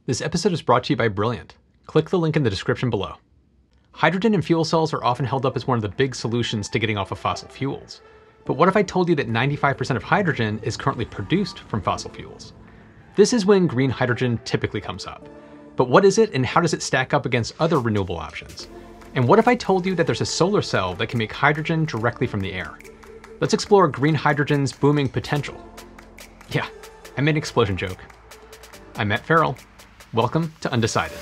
This episode is brought to you by Brilliant. Click the link in the description below. Hydrogen in fuel cells are often held up as one of the big solutions to getting off of fossil fuels. But what if I told you that 95% of hydrogen is currently produced from fossil fuels? This is when green hydrogen typically comes up. But what is it and how does it stack up against other renewable options? And what if I told you that there's a solar cell that can make hydrogen directly from the air? Let's explore green hydrogen's booming potential. Yeah, I made an explosion joke. I'm Matt Ferrell. Welcome to Undecided.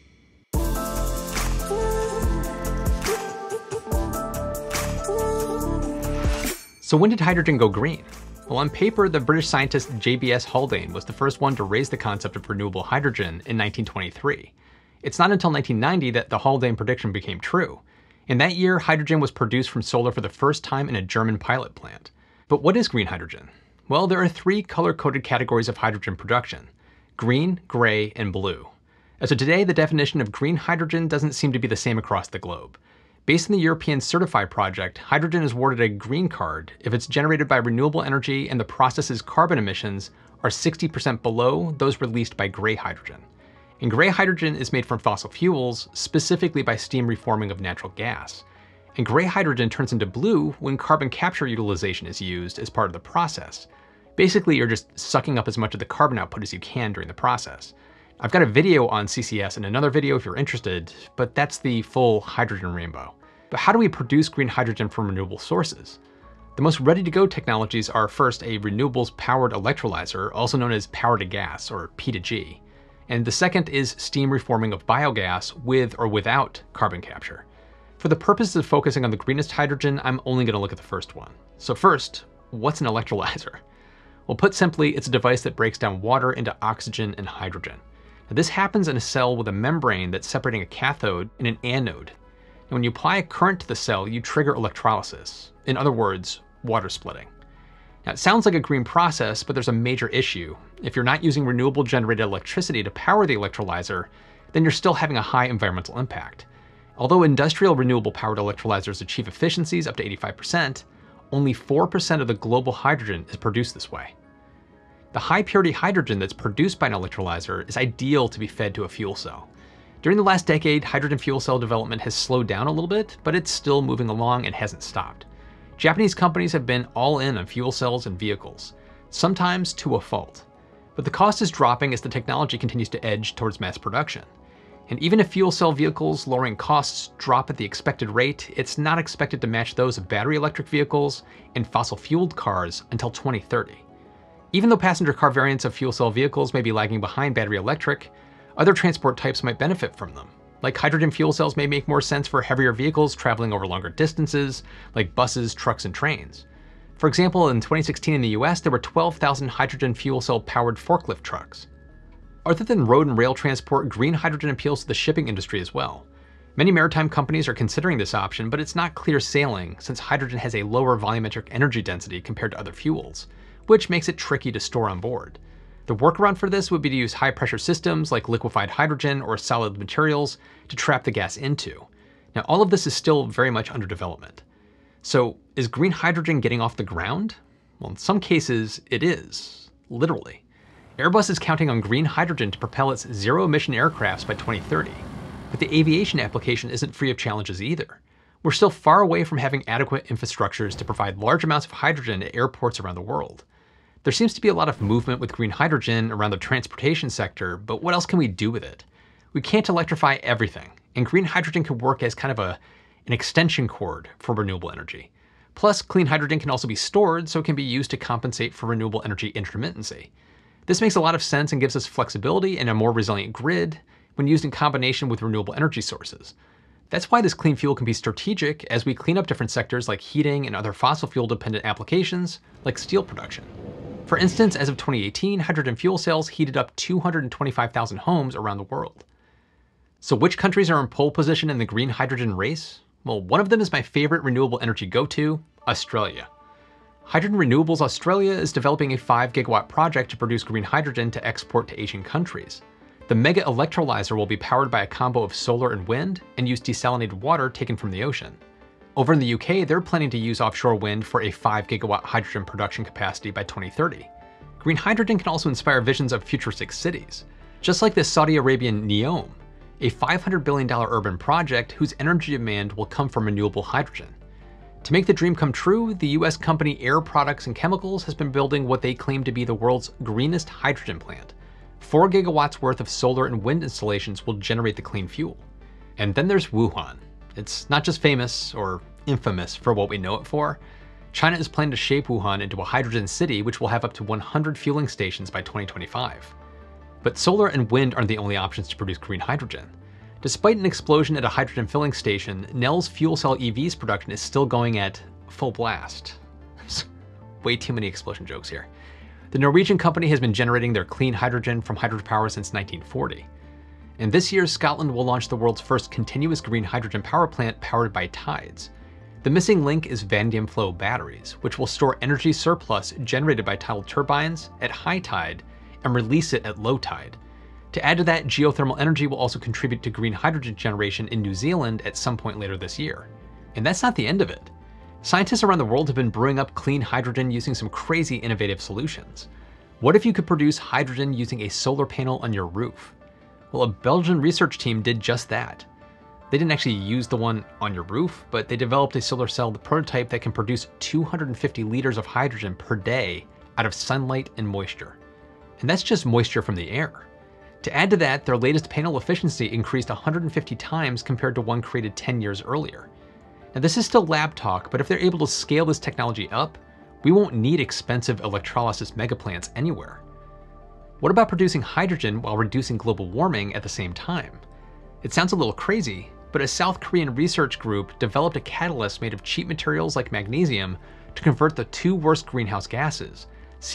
So when did hydrogen go green? Well, on paper, the British scientist JBS Haldane was the first one to raise the concept of renewable hydrogen in 1923. It's not until 1990 that the Haldane prediction became true. In that year, hydrogen was produced from solar for the first time in a German pilot plant. But what is green hydrogen? Well, there are three color-coded categories of hydrogen production: green, gray, and blue. As of today, the definition of green hydrogen doesn't seem to be the same across the globe. Based on the European Certify project, hydrogen is awarded a green card if it's generated by renewable energy and the process's carbon emissions are 60% below those released by gray hydrogen. And gray hydrogen is made from fossil fuels, specifically by steam reforming of natural gas. And gray hydrogen turns into blue when carbon capture utilization is used as part of the process. Basically, you're just sucking up as much of the carbon output as you can during the process. I've got a video on CCS and another video if you're interested, but that's the full hydrogen rainbow. But how do we produce green hydrogen from renewable sources? The most ready-to-go technologies are first a renewables-powered electrolyzer, also known as power-to-gas, or P2G. And the second is steam reforming of biogas with or without carbon capture. For the purposes of focusing on the greenest hydrogen, I'm only going to look at the first one. So first, what's an electrolyzer? Well, put simply, it's a device that breaks down water into oxygen and hydrogen. Now, this happens in a cell with a membrane that's separating a cathode and an anode. And when you apply a current to the cell, you trigger electrolysis. In other words, water splitting. Now, it sounds like a green process, but there's a major issue. If you're not using renewable generated electricity to power the electrolyzer, then you're still having a high environmental impact. Although industrial renewable powered electrolyzers achieve efficiencies up to 85%, only 4% of the global hydrogen is produced this way. The high purity hydrogen that's produced by an electrolyzer is ideal to be fed to a fuel cell. During the last decade, hydrogen fuel cell development has slowed down a little bit, but it's still moving along and hasn't stopped. Japanese companies have been all in on fuel cells and vehicles, sometimes to a fault. But the cost is dropping as the technology continues to edge towards mass production. And even if fuel cell vehicles lowering costs drop at the expected rate, it's not expected to match those of battery electric vehicles and fossil-fueled cars until 2030. Even though passenger car variants of fuel cell vehicles may be lagging behind battery electric, other transport types might benefit from them. Like hydrogen fuel cells may make more sense for heavier vehicles traveling over longer distances, like buses, trucks, and trains. For example, in 2016 in the US, there were 12,000 hydrogen fuel cell powered forklift trucks. Other than road and rail transport, green hydrogen appeals to the shipping industry as well. Many maritime companies are considering this option, but it's not clear sailing since hydrogen has a lower volumetric energy density compared to other fuels, which makes it tricky to store on board. The workaround for this would be to use high-pressure systems like liquefied hydrogen or solid materials to trap the gas into. Now, all of this is still very much under development. So, is green hydrogen getting off the ground? Well, in some cases, it is, literally. Airbus is counting on green hydrogen to propel its zero-emission aircrafts by 2030. But the aviation application isn't free of challenges either. We're still far away from having adequate infrastructures to provide large amounts of hydrogen at airports around the world. There seems to be a lot of movement with green hydrogen around the transportation sector, but what else can we do with it? We can't electrify everything, and green hydrogen could work as kind of an extension cord for renewable energy. Plus, clean hydrogen can also be stored, so it can be used to compensate for renewable energy intermittency. This makes a lot of sense and gives us flexibility and a more resilient grid when used in combination with renewable energy sources. That's why this clean fuel can be strategic as we clean up different sectors like heating and other fossil fuel dependent applications like steel production. For instance, as of 2018, hydrogen fuel cells heated up 225,000 homes around the world. So which countries are in pole position in the green hydrogen race? Well, one of them is my favorite renewable energy go-to, Australia. Hydrogen Renewables Australia is developing a 5 gigawatt project to produce green hydrogen to export to Asian countries. The mega electrolyzer will be powered by a combo of solar and wind and use desalinated water taken from the ocean. Over in the UK, they're planning to use offshore wind for a 5 gigawatt hydrogen production capacity by 2030. Green hydrogen can also inspire visions of futuristic cities. Just like the Saudi Arabian NEOM, a $500 billion urban project whose energy demand will come from renewable hydrogen. To make the dream come true, the US company Air Products and Chemicals has been building what they claim to be the world's greenest hydrogen plant. 4 gigawatts worth of solar and wind installations will generate the clean fuel. And then there's Wuhan. It's not just famous or infamous for what we know it for. China is planning to shape Wuhan into a hydrogen city, which will have up to 100 fueling stations by 2025. But solar and wind aren't the only options to produce green hydrogen. Despite an explosion at a hydrogen filling station, Nell's fuel cell EV's production is still going at full blast. Way too many explosion jokes here. The Norwegian company has been generating their clean hydrogen from hydropower since 1940. And this year, Scotland will launch the world's first continuous green hydrogen power plant powered by tides. The missing link is vanadium flow batteries, which will store energy surplus generated by tidal turbines at high tide and release it at low tide. To add to that, geothermal energy will also contribute to green hydrogen generation in New Zealand at some point later this year. And that's not the end of it. Scientists around the world have been brewing up clean hydrogen using some crazy innovative solutions. What if you could produce hydrogen using a solar panel on your roof? Well, a Belgian research team did just that. They didn't actually use the one on your roof, but they developed a solar cell prototype that can produce 250 liters of hydrogen per day out of sunlight and moisture. And that's just moisture from the air. To add to that, their latest panel efficiency increased 150 times compared to one created 10 years earlier. Now this is still lab talk, but if they're able to scale this technology up, we won't need expensive electrolysis megaplants anywhere. What about producing hydrogen while reducing global warming at the same time? It sounds a little crazy, but a South Korean research group developed a catalyst made of cheap materials like magnesium to convert the 2 worst greenhouse gases,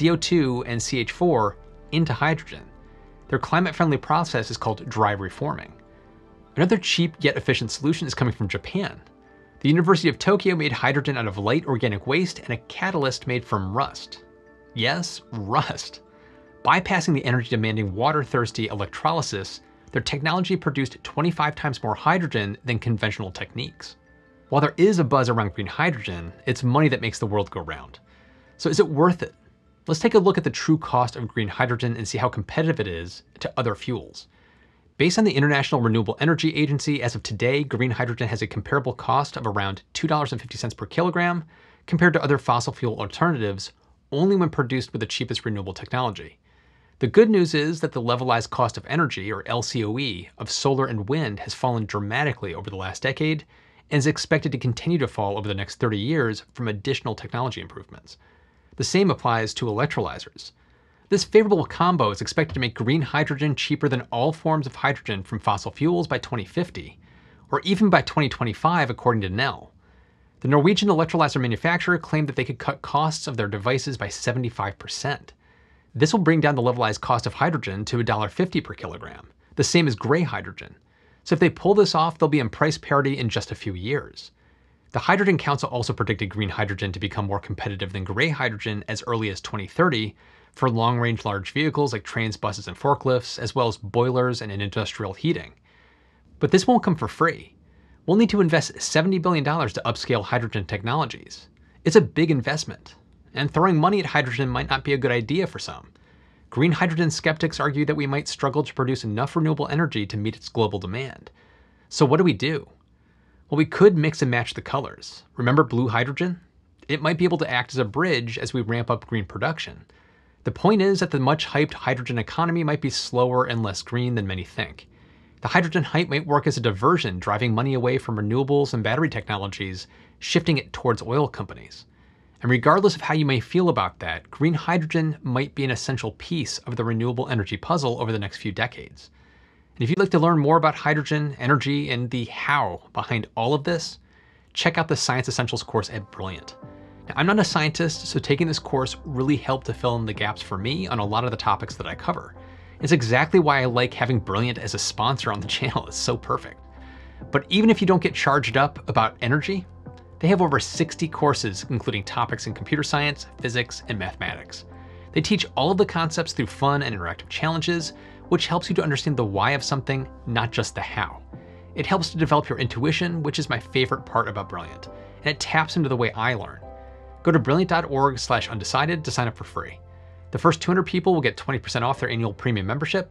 CO2 and CH4, into hydrogen. Their climate-friendly process is called dry reforming. Another cheap yet efficient solution is coming from Japan. The University of Tokyo made hydrogen out of light organic waste and a catalyst made from rust. Yes, rust. Bypassing the energy-demanding water-thirsty electrolysis, their technology produced 25 times more hydrogen than conventional techniques. While there is a buzz around green hydrogen, it's money that makes the world go round. So is it worth it? Let's take a look at the true cost of green hydrogen and see how competitive it is to other fuels. Based on the International Renewable Energy Agency, as of today, green hydrogen has a comparable cost of around $2.50 per kilogram compared to other fossil fuel alternatives, only when produced with the cheapest renewable technology. The good news is that the levelized cost of energy, or LCOE, of solar and wind has fallen dramatically over the last decade and is expected to continue to fall over the next 30 years from additional technology improvements. The same applies to electrolyzers. This favorable combo is expected to make green hydrogen cheaper than all forms of hydrogen from fossil fuels by 2050, or even by 2025 according to Nell. The Norwegian electrolyzer manufacturer claimed that they could cut costs of their devices by 75%. This will bring down the levelized cost of hydrogen to $1.50 per kilogram, the same as gray hydrogen. So if they pull this off, they'll be in price parity in just a few years. The Hydrogen Council also predicted green hydrogen to become more competitive than gray hydrogen as early as 2030 for long-range large vehicles like trains, buses, and forklifts, as well as boilers and in industrial heating. But this won't come for free. We'll need to invest $70 billion to upscale hydrogen technologies. It's a big investment, and throwing money at hydrogen might not be a good idea for some. Green hydrogen skeptics argue that we might struggle to produce enough renewable energy to meet its global demand. So what do? Well, we could mix and match the colors. Remember blue hydrogen? It might be able to act as a bridge as we ramp up green production. The point is that the much hyped hydrogen economy might be slower and less green than many think. The hydrogen hype might work as a diversion, driving money away from renewables and battery technologies, shifting it towards oil companies. And regardless of how you may feel about that, green hydrogen might be an essential piece of the renewable energy puzzle over the next few decades. And if you'd like to learn more about hydrogen, energy, and the how behind all of this, check out the Science Essentials course at Brilliant. Now, I'm not a scientist, so taking this course really helped to fill in the gaps for me on a lot of the topics that I cover. It's exactly why I like having Brilliant as a sponsor on the channel. It's so perfect. But even if you don't get charged up about energy, they have over 60 courses, including topics in computer science, physics, and mathematics. They teach all of the concepts through fun and interactive challenges, which helps you to understand the why of something, not just the how. It helps to develop your intuition, which is my favorite part about Brilliant, and it taps into the way I learn. Go to brilliant.org/undecided to sign up for free. The first 200 people will get 20% off their annual premium membership.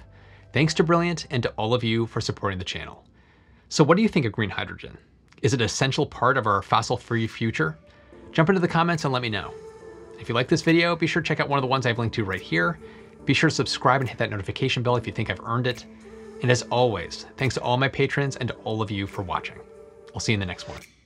Thanks to Brilliant and to all of you for supporting the channel. So what do you think of green hydrogen? Is it an essential part of our fossil-free future? Jump into the comments and let me know. If you like this video, be sure to check out one of the ones I've linked to right here. Be sure to subscribe and hit that notification bell if you think I've earned it. And as always, thanks to all my patrons and to all of you for watching. I'll see you in the next one.